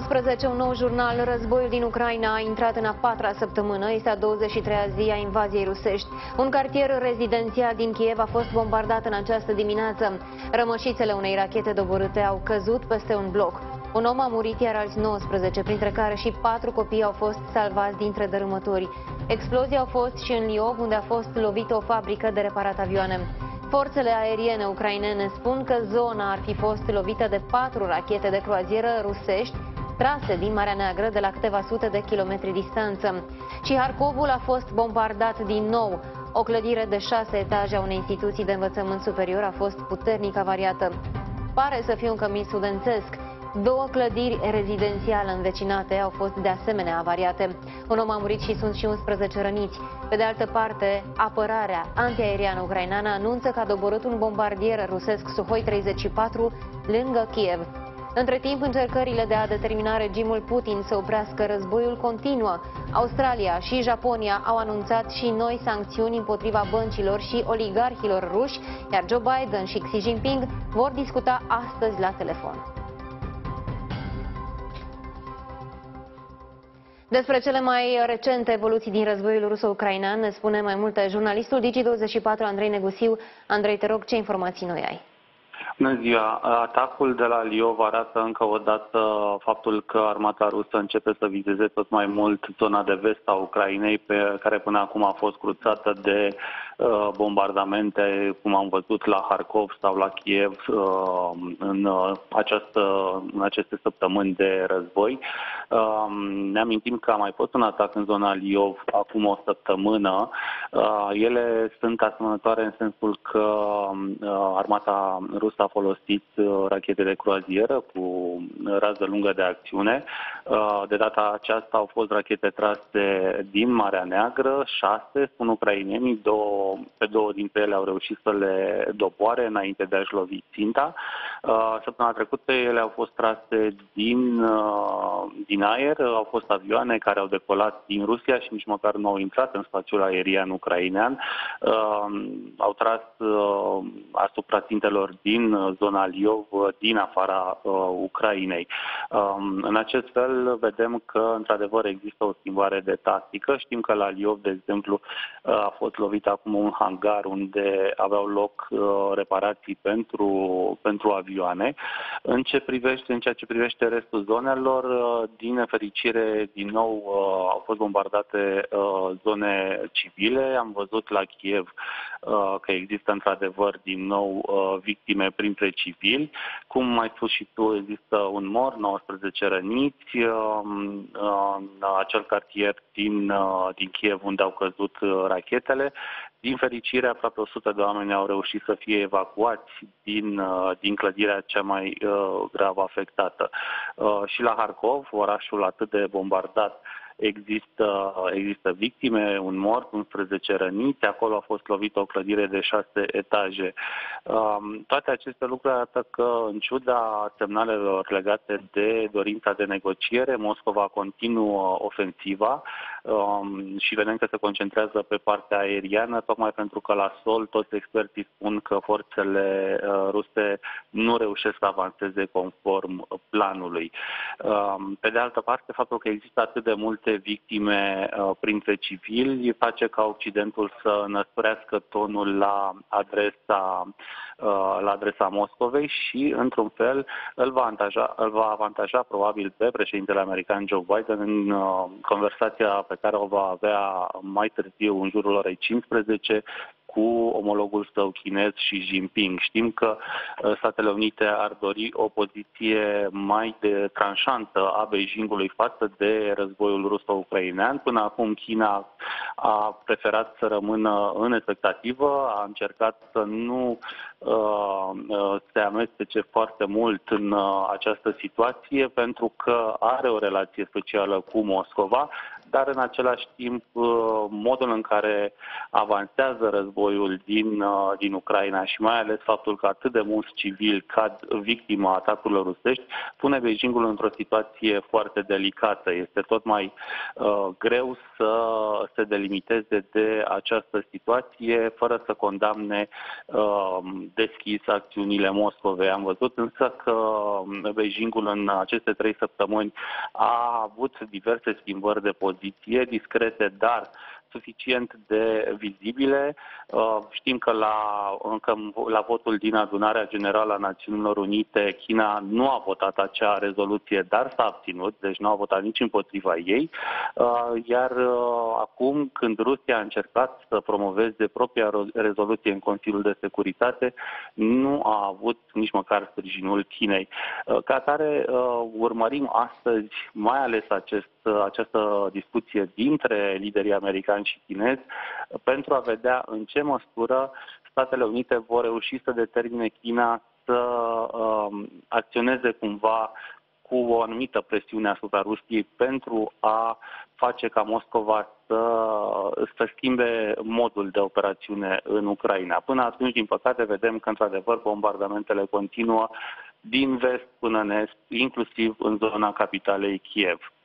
11, un nou jurnal, Războiul din Ucraina a intrat în a 4-a săptămână, este a 23-a zi a invaziei rusești. Un cartier rezidențial din Kiev a fost bombardat în această dimineață. Rămășițele unei rachete doborâte au căzut peste un bloc. Un om a murit, iar alți 19, printre care și 4 copii, au fost salvați dintre dărâmături. Explozii au fost și în Liov, unde a fost lovită o fabrică de reparat avioane. Forțele aeriene ucrainene spun că zona ar fi fost lovită de 4 rachete de croazieră rusești trase din Marea Neagră de la câteva sute de kilometri distanță. Și Harkovul a fost bombardat din nou. O clădire de 6 etaje a unei instituții de învățământ superior a fost puternic avariată. Pare să fie un cămin studențesc. 2 clădiri rezidențiale învecinate au fost de asemenea avariate. Un om a murit și sunt și 11 răniți. Pe de altă parte, apărarea antiaeriană ucraineană anunță că a doborât un bombardier rusesc Suhoi 34 lângă Kiev. Între timp, încercările de a determina regimul Putin să oprească războiul continuă. Australia și Japonia au anunțat și noi sancțiuni împotriva băncilor și oligarhilor ruși, iar Joe Biden și Xi Jinping vor discuta astăzi la telefon. Despre cele mai recente evoluții din războiul ruso-ucrainean ne spune mai multe jurnalistul Digi24 Andrei Negusiu. Andrei, te rog, ce informații noi ai? Bună ziua! Atacul de la Liov arată încă o dată faptul că armata rusă începe să vizeze tot mai mult zona de vest a Ucrainei, care până acum a fost cruțată de bombardamente, cum am văzut la Harkov sau la Kiev în aceste săptămâni de război. Ne amintim că a mai fost un atac în zona Liov acum o săptămână. Ele sunt asemănătoare în sensul că armata rusă a folosit rachete de croazieră cu rază lungă de acțiune. De data aceasta au fost rachete trase din Marea Neagră, 6, spun ucrainenii, pe 2 dintre ele au reușit să le doboare înainte de a-și lovi ținta. Săptămâna trecută ele au fost trase din aer, au fost avioane care au decolat din Rusia și nici măcar nu au intrat în spațiul aerian ucrainean. Au tras asupra țintelor din zona Liov, din afara Ucrainei. În acest fel vedem că într-adevăr există o schimbare de tactică. Știm că la Liov, de exemplu, a fost lovit acum un hangar unde aveau loc reparații pentru avioane. În ceea ce privește restul zonelor, din nefericire, din nou au fost bombardate zone civile. Am văzut la Kiev că există într-adevăr din nou victime printre civili. Cum ai spus și tu, există un mort, 19 răniți. Acel cartier din Kiev unde au căzut rachetele. Din fericire, aproape 100 de oameni au reușit să fie evacuați din clădirea cea mai grav afectată. Și la Harkov, orașul atât de bombardat, există victime, un mort, 11 răniți, acolo a fost lovită o clădire de 6 etaje. Toate aceste lucruri arată că, în ciuda semnalelor legate de dorința de negociere, Moscova continuă ofensiva și vedem că se concentrează pe partea aeriană, tocmai pentru că la sol toți experții spun că forțele ruse nu reușesc să avanseze conform planului. Pe de altă parte, faptul că există atât de multe victime printre civili face ca Occidentul să năsprească tonul la adresa Moscovei și, într-un fel, îl va avantaja probabil pe președintele american Joe Biden în conversația pe care o va avea mai târziu, în jurul orei 15, cu omologul său chinez Xi Jinping. Știm că Statele Unite ar dori o poziție mai tranșantă a Beijingului față de războiul ruso-ucrainean. Până acum China a preferat să rămână în expectativă, a încercat să nu se amestece foarte mult în această situație pentru că are o relație specială cu Moscova, dar în același timp modul în care avansează războiul din Ucraina și mai ales faptul că atât de mulți civili cad victima atacurilor rusești pune Beijingul într-o situație foarte delicată. Este tot mai greu să se delimiteze de această situație fără să condamne deschis acțiunile Moscovei. Am văzut însă că Beijingul în aceste 3 săptămâni a avut diverse schimbări de poziție, discrete, dar suficient de vizibile. Știm că la votul din Adunarea Generală a Națiunilor Unite, China nu a votat acea rezoluție, dar s-a abținut, deci nu a votat nici împotriva ei. Iar acum, când Rusia a încercat să promoveze propria rezoluție în Consiliul de Securitate, nu a avut nici măcar sprijinul Chinei. Ca atare, urmărim astăzi mai ales această discuție dintre liderii americani și chinezi pentru a vedea în ce măsură Statele Unite vor reuși să determine China să acționeze cumva cu o anumită presiune asupra Rusiei pentru a face ca Moscova să schimbe modul de operațiune în Ucraina. Până atunci, din păcate, vedem că, într-adevăr, bombardamentele continuă din vest până în est, inclusiv în zona capitalei Kiev.